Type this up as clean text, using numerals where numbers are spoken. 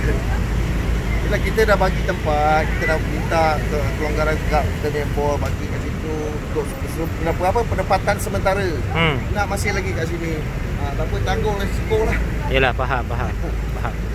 Bila kita dah bagi tempat, kita dah minta kelonggaran juga, kita member bagi kat situ untuk berapa penempatan sementara. Nak masih lagi kat sini. Tak apa, tanggung resiko lah. Yalah, faham.